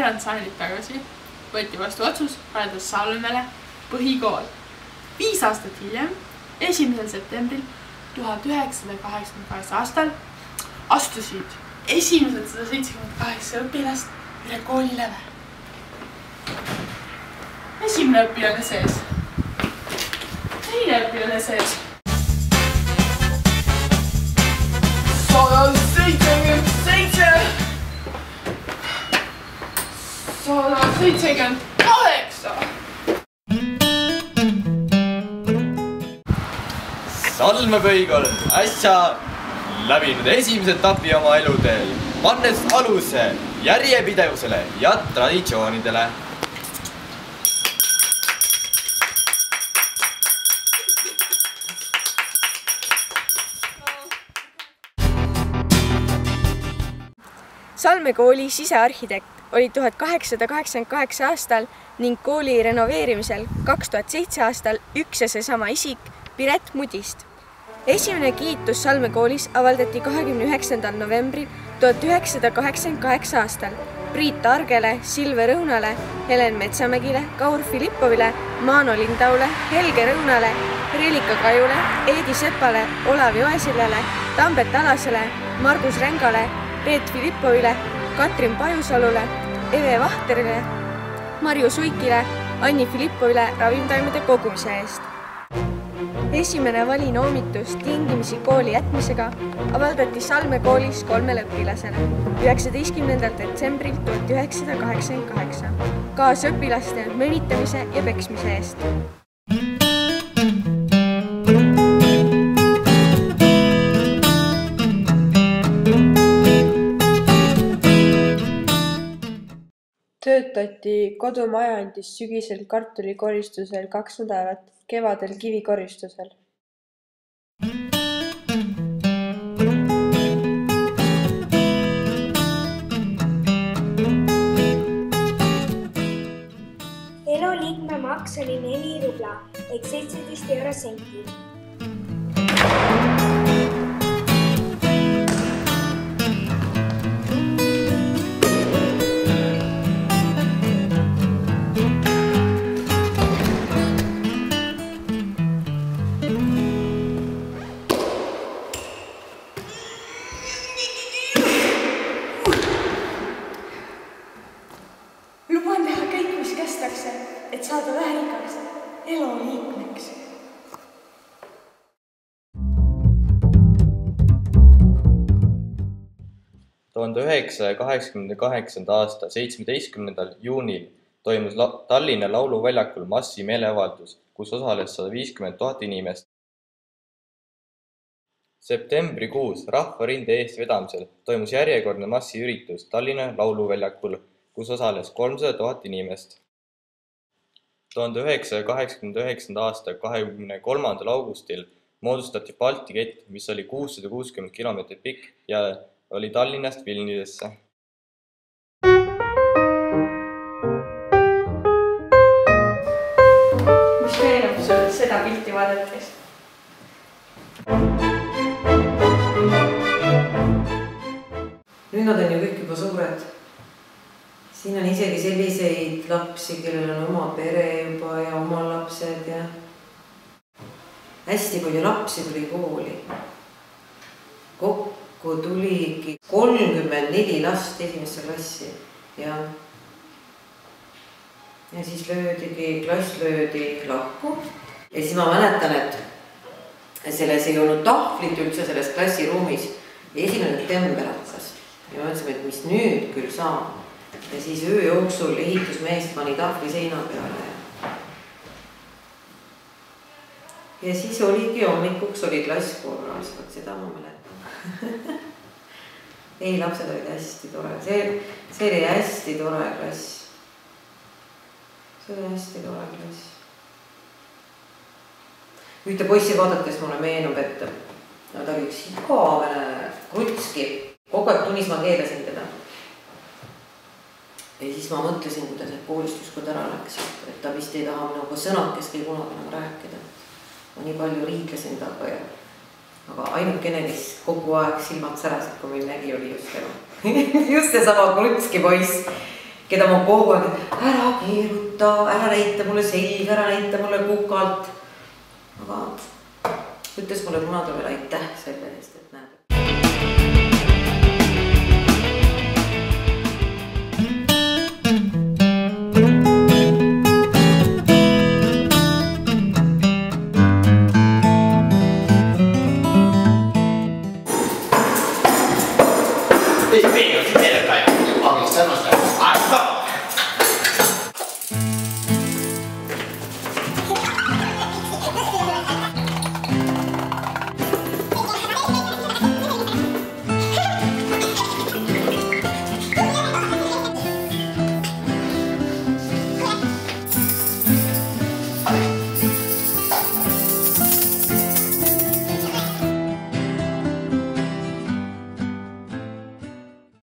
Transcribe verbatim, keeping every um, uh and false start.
veerand sajandit tagasi võeti vastu otsus rajada Salmele põhikool. Viis aastat hiljem, esimesel septembril tuhat üheksasada kaheksakümmend kaheksa aastal astusid esimesed sada seitsekümmend kaheksa õpilast üle kooli läve. Esimene õpilane sees. Teine õpilane sees. sada seitsekümmend seitse. sada seitsekümmend kaheksa. Salme põhikool on äsja läbinud esimese etapi oma eluteel, pannes aluse järjepidevusele ja traditsioonidele. Salme kooli sisearhitekt oli tuhat kaheksasada kaheksakümmend kaheksa aastal ning kooli renoveerimisel kaks tuhat seitse aastal üks ja seesama isik Piret Mudist. Esimene kiitus Salme koolis avaldati kahekümne üheksandal novembril tuhat üheksasada kaheksakümmend kaheksa aastal Priit Argele, Silve Rõunale, Helen Metsamägile, Kaur Filippovile, Maano Lindaule, Helge Rõunale, Relika Kajule, Eedi Sepale, Olav Joesillale, Tambet Alasele, Margus Rengale, Reet Filippovile, Katrin Pajusalule, Eve Vahterile, Marju Suikile, Anni Filippovile ravimtaimede kogumise eest. Esimene valinoomitus tingimisi kooli jätmisega avaldati Salme koolis kolmele õpilasele üheksateistkümnendal detsembril tuhat üheksasada kaheksakümmend kaheksa kaasõpilaste mõnitamise ja peksmise eest. Töötati kodumajandis sügisel kartulikoristusel kaks nädalat, kevadel kivikoristusel. Eloliikme maks oli neli rubla ehk seitseteist euro senti. Luban teha kõik, mis kestakse, et saada väärikaks eloliikmeks. tuhande üheksasaja kaheksakümne kaheksanda aasta seitsmeteistkümnendal juunil toimus Tallinna Lauluväljakul massi meeleavaldus, kus osales sada viiskümmend tuhat inimest. Septembrikuus Rahvarinde eestvedamisel toimus järjekordne massiüritus Tallinna Lauluväljakul, kus osales kolmsada tuhat inimest. tuhande üheksasaja kaheksakümne üheksanda aasta kahekümne kolmandal augustil moodustati Balti kett, mis oli kuussada kuuskümmend kilomeetrit pikk ja oli Tallinnast Vilniusesse. Mis meenub sul seda pilti vaadates? Nüüd nad on ju kõik juba suured. Siin on isegi selliseid lapsi, kellel on oma pere juba ja oma lapsed ja hästi palju lapsi tuli kooli. Kokku tuligi kolmkümmend neli last esimesse klassi ja, ja siis löödigi, klass löödi lahku. Ja siis ma mäletan, et selles ei olnud tahvlit üldse selles klassiruumis. Esimene september hakkas ja mõtlesime, et mis nüüd küll saab. Ja siis öö jooksul ehitusmeest pani tahvli seina peale. Ja siis oligi hommikuks oli klass korras, vaat seda ma mäletan. Ei, lapsed olid hästi tore. See, see oli hästi tore klass. See oli hästi tore klass. Ühte poissi vaadates mulle meenub, et ta oli üks igavene Krutski. Kogu aeg tunnis ma keelasin teda. Ja siis ma mõtlesin, kui ta see koolist ükskord ära läks, et ta vist ei taha minuga sõnakest või kunagi nagu rääkida. Ma nii palju riiklesin taga ja aga ainukene, kes kogu aeg silmad särasid, kui meil nägi, oli just tema. Just see sama Krutski poiss. keda ma kogu aeg, ära keeruta, ära näita mulle selga, ära näita mulle kukalt. Aga ütles mulle kunagi veel aitäh selle eest, et näed. Ei, meenus!